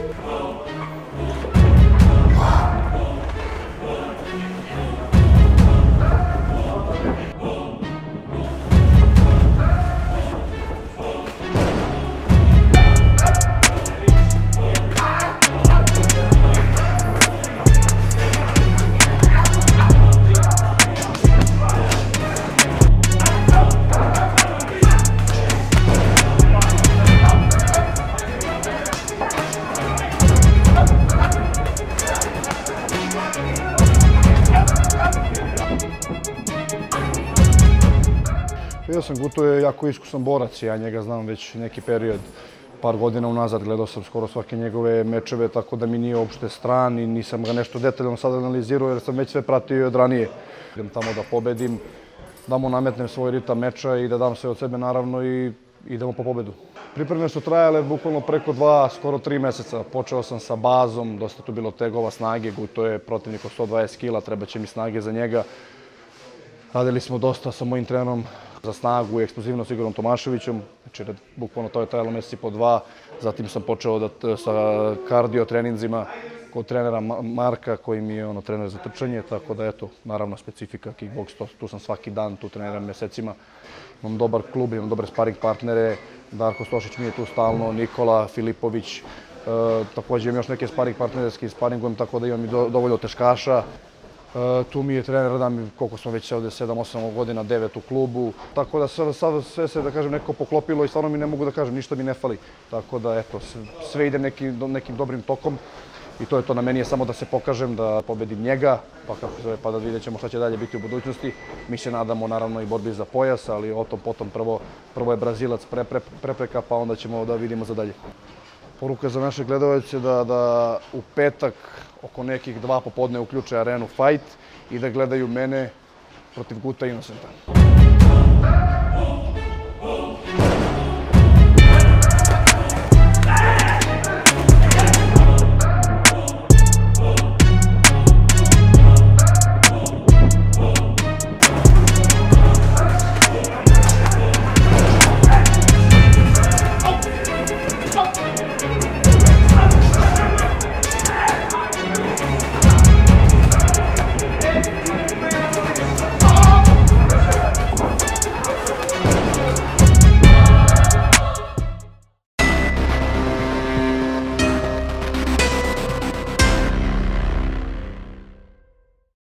Guto je jako iskusan borac, ja njega znam već neki period, par godina unazad, gledao sam skoro svake njegove mečeve, tako da mi nije uopšte stran i nisam ga nešto detaljno sad analizirao jer sam već sve pratio od ranije. Idem tamo da pobedim, da mu nametnem svoj ritam meča i da dam sve od sebe naravno i idemo po pobedu. Pripreme su trajale bukvalno preko 2, skoro 3 meseca. Počeo sam sa bazom, dosta tu bilo tegova, snage, Guto je protivnik od 120 kila, treba će mi snage za njega. Radili smo dosta sa mojim trenerom za snagu i eksplozivnost Igorom Tomaševićem, znači bukvalno to je trajalo mesec i po 2. Zatim sam počeo sa kardio treninzima kod trenera Marka koji mi je trener za trčanje, tako da eto, naravno specifika kickboks, tu sam svaki dan, tu treniram mesecima. Imam dobar klub, imam dobre sparing partnere, Darko Stošić mi je tu stalno, Nikola Filipović, također imam još neke sparing partnere s kim sparingujem, tako da imam i dovoljno teškaša. Tu mi je trener, da mi koliko smo već ovde 7-8 godina, 9 u klubu. Tako da sad sve se, da kažem, neko poklopilo i stvarno mi ne mogu da kažem, ništa mi ne fali. Tako da, eto, sve ide nekim dobrim tokom i to je to. Na meni je samo da se pokažem, da pobedim njega, pa da vidjet ćemo šta će dalje biti u budućnosti. Mi se nadamo, naravno, i borbi za pojas, ali o tom potom prvo je Brazilac prepreka, pa onda ćemo da vidimo za dalje. Poruka za naše gledalce da u petak oko nekih 2 popodne uključe Arenu Fight i da gledaju mene protiv Guta Innocenta.